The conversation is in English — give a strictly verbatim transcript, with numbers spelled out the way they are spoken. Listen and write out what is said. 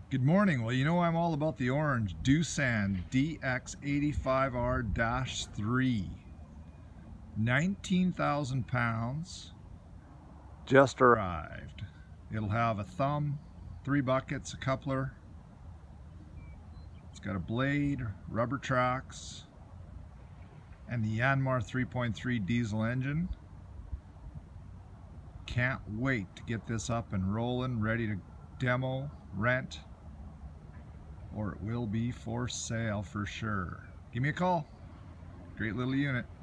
Good morning. Well, you know I'm all about the orange. Doosan D X eighty-five R three. nineteen thousand pounds. Just arrived. It'll have a thumb, three buckets, a coupler. It's got a blade, rubber tracks, and the Yanmar three point three diesel engine. Can't wait to get this up and rolling, ready to demo, rent, or it will be for sale for sure. Give me a call. Great little unit.